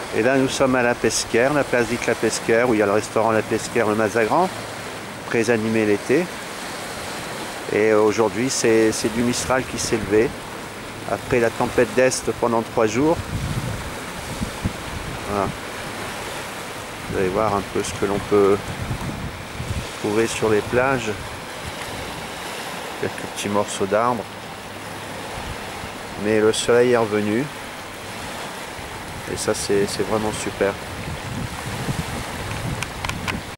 Et là, nous sommes à la Pesquère, la place dite la Pesquère, où il y a le restaurant La Pesquère, le Mazagran, très animé l'été. Et aujourd'hui, c'est du Mistral qui s'est levé. Après la tempête d'Est pendant 3 jours. Voilà. Vous allez voir un peu ce que l'on peut trouver sur les plages. Quelques petits morceaux d'arbres. Mais le soleil est revenu. Et ça, c'est vraiment super.